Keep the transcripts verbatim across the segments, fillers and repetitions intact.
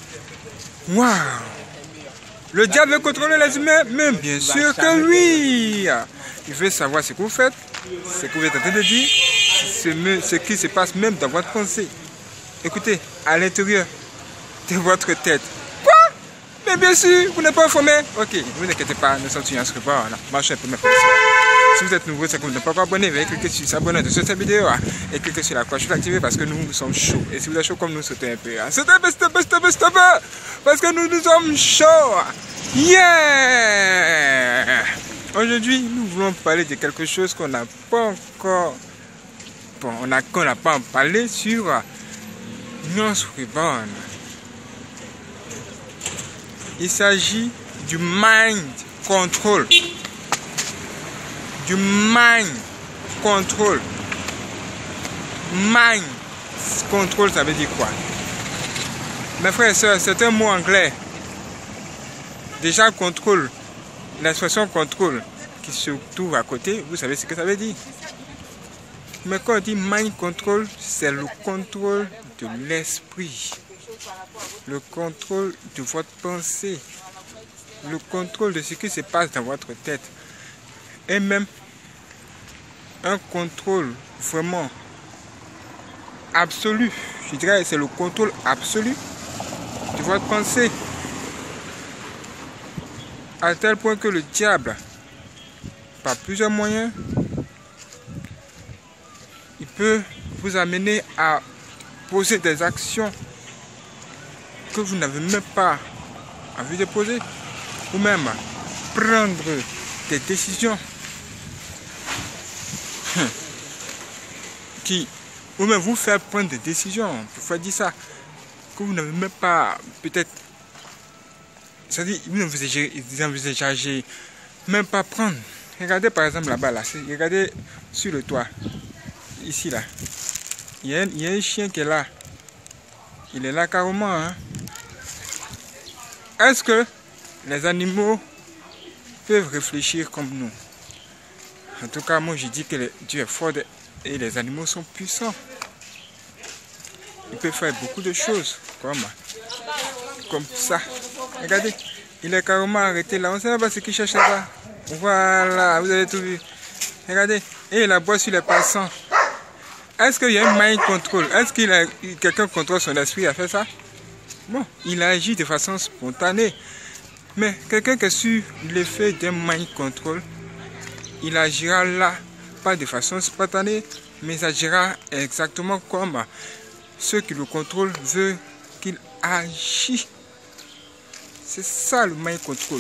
Waouh! Le diable veut contrôler les humains? Mais bien sûr que oui! Il veut savoir ce que vous faites, ce que vous êtes en train de dire, ce qui se passe même dans votre pensée. Écoutez, à l'intérieur de votre tête. Quoi? Mais bien sûr, vous n'êtes pas informé. Ok, ne vous inquiétez pas, nous sommes sur Inscription. Marchez un peu mes fonctions. Si vous êtes nouveau, c'est que vous n'êtes pas encore abonné, veuillez cliquer sur s'abonner de cette vidéo et cliquez sur la cloche pour l'activer parce que nous sommes chauds. Et si vous êtes chaud comme nous, sautez un peu. Sautez un peu, stop, stop, stop, parce que nous, nous sommes chauds. Yeah! Aujourd'hui, nous voulons parler de quelque chose qu'on n'a pas encore. Bon, on n'a qu'on n'a pas parlé sur Nuance Reborn. Il s'agit du mind control. Du mind control. Mind control, ça veut dire quoi? Mes frères et sœurs, c'est un mot anglais. Déjà, contrôle, l'expression contrôle qui se trouve à côté, vous savez ce que ça veut dire. Mais quand on dit mind control, c'est le contrôle de l'esprit, le contrôle de votre pensée, le contrôle de ce qui se passe dans votre tête. Et même un contrôle vraiment absolu, je dirais c'est le contrôle absolu de votre pensée. À tel point que le diable, par plusieurs moyens, il peut vous amener à poser des actions que vous n'avez même pas envie de poser, ou même prendre des décisions qui, ou même vous faire prendre des décisions, pourquoi dire ça, que vous n'avez même pas peut-être. C'est-à-dire, vous n'envisagez même pas prendre. Regardez par exemple là-bas, là, regardez sur le toit, ici là. Il y, a, il y a un chien qui est là. Il est là carrément. Hein? Est-ce que les animaux peuvent réfléchir comme nous? En tout cas, moi je dis que le, Dieu est fort et les animaux sont puissants. Ils peuvent faire beaucoup de choses comme, comme ça. Regardez, il est carrément arrêté là. On ne sait pas ce qu'il cherche là-bas. Voilà, vous avez tout vu. Regardez, et il aboie sur les passants. Est-ce qu'il y a un mind control? Est-ce qu'il a quelqu'un contrôle son esprit à faire ça? Bon, il agit de façon spontanée. Mais quelqu'un qui est sur l'effet d'un mind control, il agira là, pas de façon spontanée, mais il agira exactement comme ceux qui le contrôlent veulent qu'il agisse. C'est ça le mind control.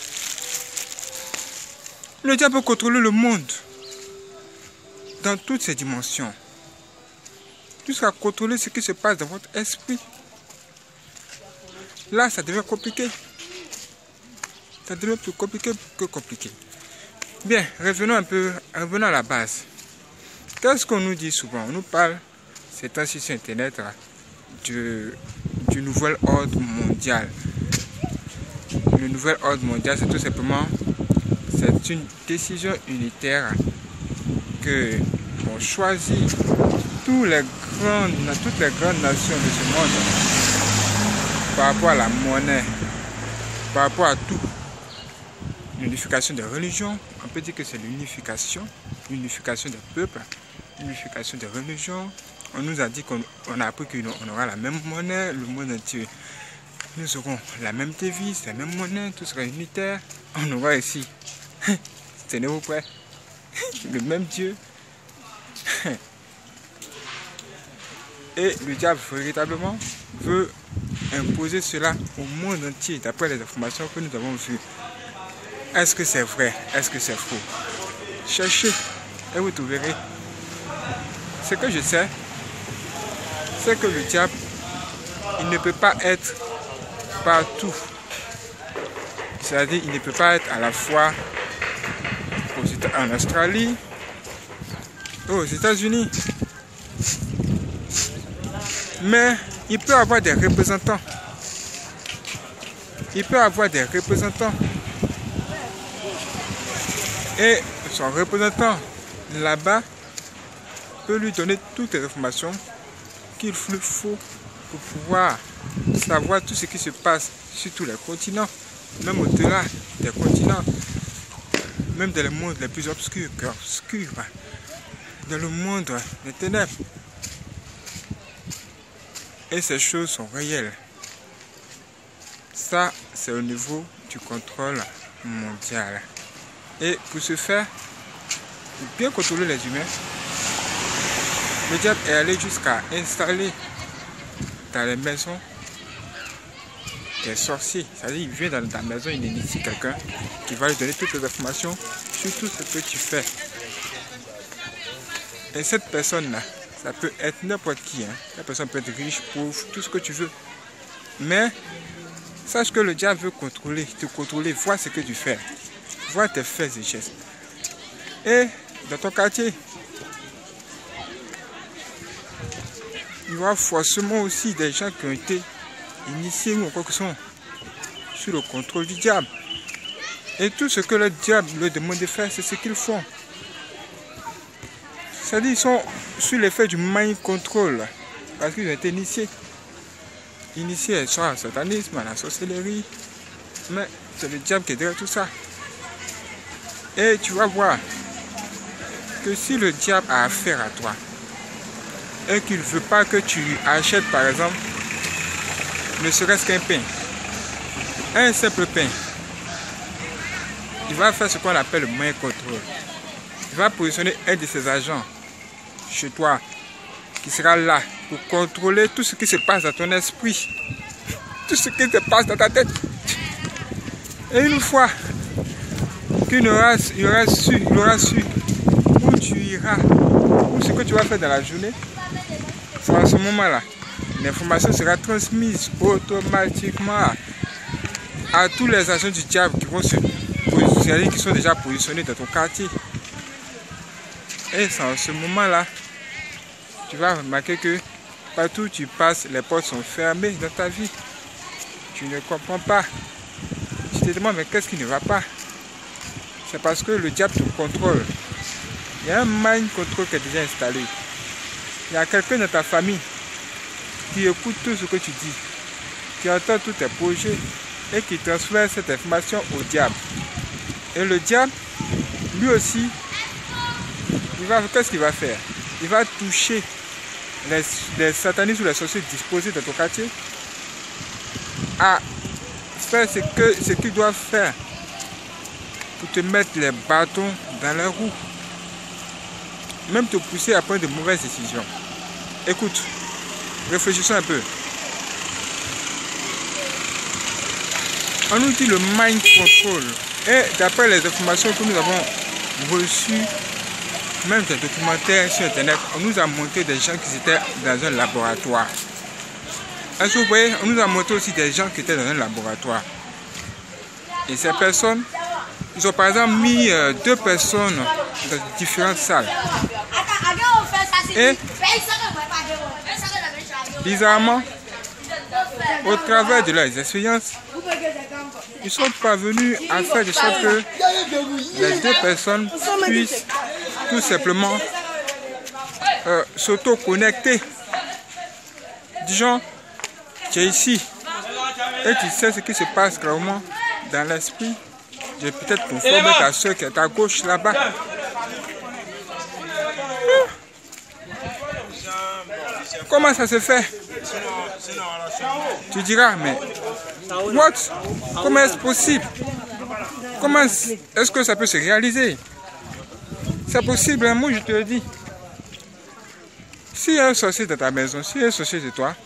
Le diable peut contrôler le monde dans toutes ses dimensions, jusqu'à contrôler ce qui se passe dans votre esprit. Là, ça devient compliqué. Ça devient plus compliqué que compliqué. Bien, revenons un peu, revenons à la base. Qu'est-ce qu'on nous dit souvent? On nous parle, c'est ainsi sur Internet, là, du, du nouvel ordre mondial. Le nouvel ordre mondial, c'est tout simplement, c'est une décision unitaire que ont choisi tous les grandes, toutes les grandes nations de ce monde par rapport à la monnaie, par rapport à tout. L'unification des religions, on peut dire que c'est l'unification, l'unification des peuples, l'unification des religions. On nous a dit qu'on a appris qu'on aura la même monnaie, le monde entier. Nous aurons la même devise, la même monnaie, tout sera unitaire. On aura ici, tenez-vous prêts, le même Dieu. Et le diable véritablement veut imposer cela au monde entier, d'après les informations que nous avons vues. Est-ce que c'est vrai? Est-ce que c'est faux? Cherchez et vous trouverez. Ce que je sais, c'est que le diable, il ne peut pas être partout. C'est-à-dire, il ne peut pas être à la fois en Australie, aux États-Unis. Mais il peut avoir des représentants. Il peut avoir des représentants. Et son représentant là-bas peut lui donner toutes les informations qu'il faut pour pouvoir savoir tout ce qui se passe sur tous les continents, même au-delà des continents, même dans le monde les plus obscurs, obscurs, dans le monde des ténèbres. Et ces choses sont réelles. Ça, c'est au niveau du contrôle mondial. Et pour ce faire, pour bien contrôler les humains, le diable est allé jusqu'à installer dans les maisons des sorciers. C'est-à-dire, il vient dans ta maison, il initie quelqu'un qui va lui donner toutes les informations sur tout ce que tu fais. Et cette personne-là, ça peut être n'importe qui. Hein. La personne peut être riche, pauvre, tout ce que tu veux. Mais sache que le diable veut contrôler, te contrôler, voir ce que tu fais, voir tes faits et gestes. Et dans ton quartier, il y aura forcément aussi des gens qui ont été initiés ou quoi que ce soit sous le contrôle du diable. Et tout ce que le diable leur demande de faire, c'est ce qu'ils font. C'est-à-dire qu'ils sont sous l'effet du mind control parce qu'ils ont été initiés. Initiés soit au satanisme, à la sorcellerie, mais c'est le diable qui est derrière tout ça. Et tu vas voir que si le diable a affaire à toi et qu'il ne veut pas que tu achètes par exemple ne serait-ce qu'un pain, un simple pain, il va faire ce qu'on appelle le mind control. Il va positionner un de ses agents chez toi qui sera là pour contrôler tout ce qui se passe dans ton esprit, tout ce qui se passe dans ta tête. Et une fois qu'il aura, il aura su, il aura su où tu iras, ou ce que tu vas faire dans la journée, c'est à ce moment-là, l'information sera transmise automatiquement à tous les agents du diable qui vont se positionner, qui sont déjà positionnés dans ton quartier. Et c'est à ce moment-là, tu vas remarquer que partout où tu passes, les portes sont fermées dans ta vie. Tu ne comprends pas. Tu te demandes, mais qu'est-ce qui ne va pas? C'est parce que le diable te contrôle. Il y a un mind control qui est déjà installé. Il y a quelqu'un dans ta famille qui écoute tout ce que tu dis, qui entend tous tes projets et qui transfère cette information au diable. Et le diable, lui aussi, il va, qu'est-ce qu'il va faire? Il va toucher les, les satanistes ou les sorciers disposés dans ton quartier à faire ce que ce qu'ils doivent faire pour te mettre les bâtons dans les roues, même te pousser à prendre de mauvaises décisions. Écoute, réfléchissons un peu. On nous dit le mind control, et d'après les informations que nous avons reçues, même des documentaires sur internet, on nous a montré des gens qui étaient dans un laboratoire. Est-ce que vous voyez, on nous a montré aussi des gens qui étaient dans un laboratoire. Et ces personnes, ils ont par exemple mis euh, deux personnes dans différentes salles. Et bizarrement, au travers de leurs expériences, ils sont parvenus à faire de sorte que les deux personnes puissent tout simplement euh, s'auto-connecter. Disons, tu es ici et tu sais ce qui se passe clairement dans l'esprit. Je vais peut-être conformer ta soeur qui est à gauche là-bas. Comment ça se fait? Tu diras, mais what? Comment est-ce possible? Comment est-ce que ça peut se réaliser? C'est possible, hein? Moi je te le dis. S'il y a un sorcier dans ta maison, s'il y a un sorcier de toi,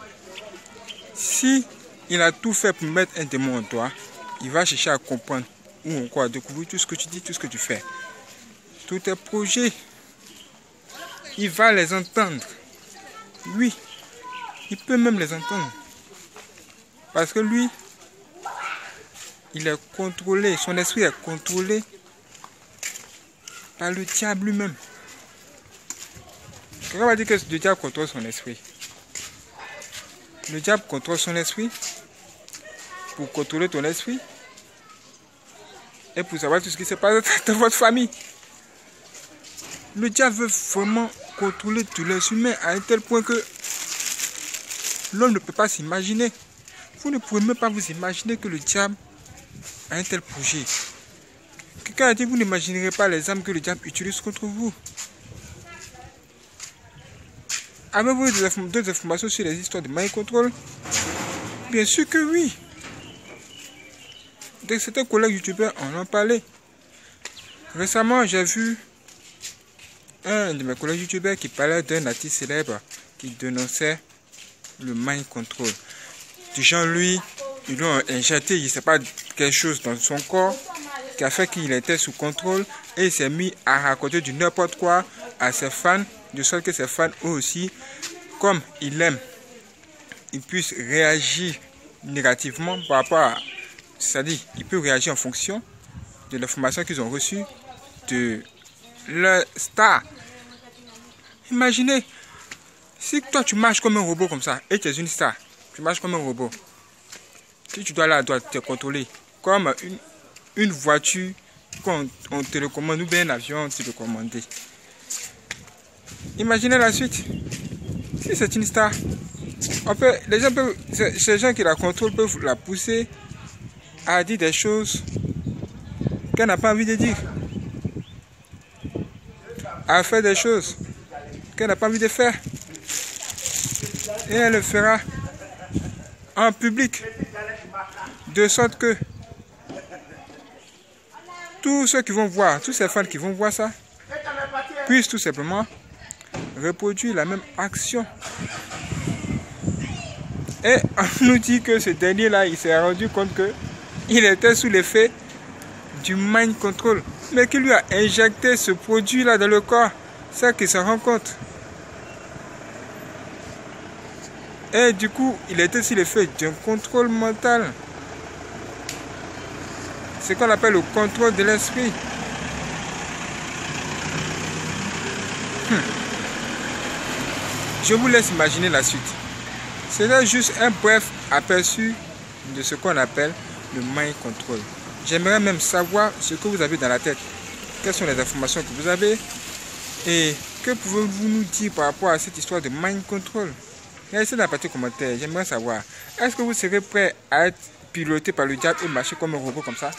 si il a tout fait pour mettre un démon en toi, il va chercher à comprendre ou encore à découvrir tout ce que tu dis, tout ce que tu fais. Tous tes projets, il va les entendre. Oui, il peut même les entendre. Parce que lui, il est contrôlé, son esprit est contrôlé par le diable lui-même. Quelqu'un va dire que le diable contrôle son esprit. Le diable contrôle son esprit pour contrôler ton esprit et pour savoir tout ce qui se passe dans votre famille. Le diable veut vraiment contrôler tous les humains à un tel point que l'homme ne peut pas s'imaginer. Vous ne pouvez même pas vous imaginer que le diable a un tel projet. Quelqu'un a dit, vous n'imaginerez pas les armes que le diable utilise contre vous. Avez-vous d'autres informations sur les histoires de mind control? Bien sûr que oui. De certains collègues youtubeurs en ont parlé. Récemment, j'ai vu un de mes collègues youtubeurs qui parlait d'un artiste célèbre qui dénonçait le mind control. Du genre, lui, ils l'ont injecté, il ne sait pas, quelque chose dans son corps qui a fait qu'il était sous contrôle et il s'est mis à raconter du n'importe quoi à ses fans, de sorte que ses fans eux aussi, comme il aime, ils puissent réagir négativement par rapport à, c'est-à-dire, ils peuvent réagir en fonction de l'information qu'ils ont reçue de leur star. Imaginez, si toi tu marches comme un robot comme ça, et tu es une star, tu marches comme un robot, si tu dois là, dois te contrôler, comme une, une voiture qu'on on te recommande, ou bien un avion télécommandé. Imaginez la suite. Si c'est une star, on peut, les gens peuvent, ces gens qui la contrôlent peuvent la pousser à dire des choses qu'elle n'a pas envie de dire, à faire des choses qu'elle n'a pas envie de faire, et elle le fera en public, de sorte que tous ceux qui vont voir, tous ces fans qui vont voir ça, puissent tout simplement reproduire la même action. Et on nous dit que ce dernier-là, il s'est rendu compte que il était sous l'effet du mind control, mais qui lui a injecté ce produit-là dans le corps, c'est qu'il se rend compte. Et du coup, il était sous l'effet d'un contrôle mental. C'est ce qu'on appelle le contrôle de l'esprit. Hmm. Je vous laisse imaginer la suite. C'est juste un bref aperçu de ce qu'on appelle le mind control. J'aimerais même savoir ce que vous avez dans la tête. Quelles sont les informations que vous avez et que pouvez-vous nous dire par rapport à cette histoire de mind control? Laissez dans la partie commentaire, j'aimerais savoir. Est-ce que vous serez prêt à être piloté par le diable et marcher comme un robot comme ça?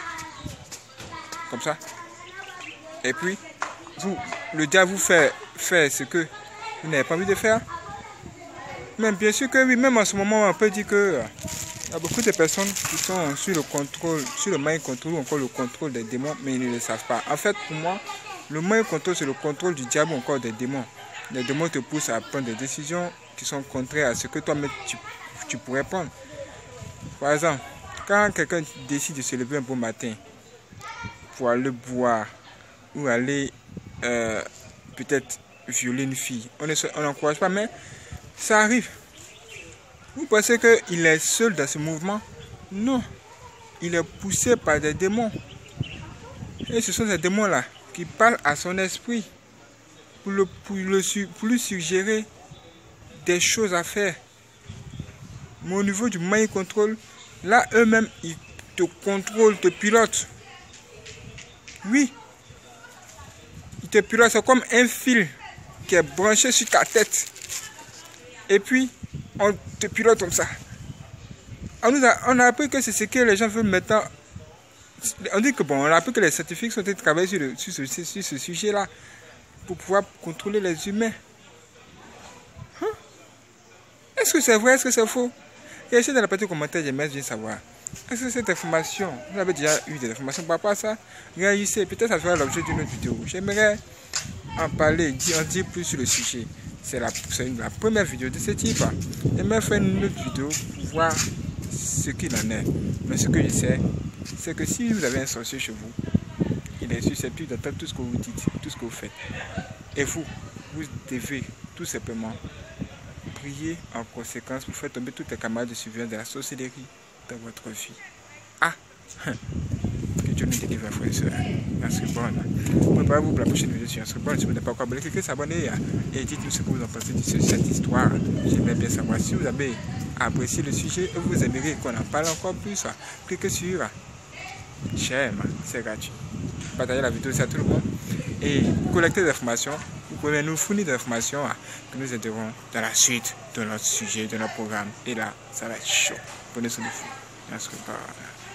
Comme ça. Et puis, vous, le diable vous fait faire ce que vous n'avez pas envie de faire? Mais bien sûr que oui, même en ce moment, on peut dire que il y a beaucoup de personnes qui sont sur le contrôle, sur le mind control ou encore le contrôle des démons, mais ils ne le savent pas. En fait, pour moi, le mind control, c'est le contrôle du diable ou encore des démons. Les démons te poussent à prendre des décisions qui sont contraires à ce que toi-même tu, tu pourrais prendre. Par exemple, quand quelqu'un décide de se lever un bon matin pour aller boire ou aller euh, peut-être violer une fille, on n'encourage pas, mais ça arrive. Vous pensez qu'il est seul dans ce mouvement? Non. Il est poussé par des démons. Et ce sont ces démons-là qui parlent à son esprit pour, le, pour, le, pour lui suggérer des choses à faire. Mais au niveau du mind control, là, eux-mêmes, ils te contrôlent, te pilotent. Oui. Ils te pilotent. C'est comme un fil qui est branché sur ta tête. Et puis, on te pilote comme ça. On, nous a, on a appris que c'est ce que les gens veulent maintenant. On dit que bon, on a appris que les scientifiques sont en train de travailler sur, le, sur ce, sur ce sujet-là pour pouvoir contrôler les humains. Hein? Est-ce que c'est vrai? Est-ce que c'est faux? Laissez dans la partie commentaire, j'aimerais bien savoir. Est-ce que cette information, vous avez déjà eu des informations par rapport à ça? Réagissez, peut-être ça sera l'objet d'une autre vidéo. J'aimerais en parler, en dire plus sur le sujet. C'est la, la première vidéo de ce type. J'aimerais faire une autre vidéo pour voir ce qu'il en est. Mais ce que je sais, c'est que si vous avez un sorcier chez vous, il est susceptible d'entendre tout ce que vous dites, tout ce que vous faites. Et vous, vous devez tout simplement prier en conséquence pour faire tomber toutes les camarades de surveillance de la sorcellerie dans votre vie. Ah! Que Dieu nous délivre, frères et sœurs. Inscrivez-vous. Préparez-vous pour la prochaine vidéo sur Inscrivez-vous. Si vous n'êtes pas encore abonné, cliquez sur s'abonner et dites-nous ce que vous en pensez de cette histoire. J'aimerais bien savoir si vous avez apprécié le sujet et vous aimeriez qu'on en parle encore plus. Cliquez sur j'aime, c'est gratuit. Partagez la vidéo à tout le monde et collectez des informations. vous pouvez nous fournir des informations hein, que nous aiderons dans la suite de notre sujet, de notre programme. Et là, ça va être chaud. Prenez soin de vous. Merci.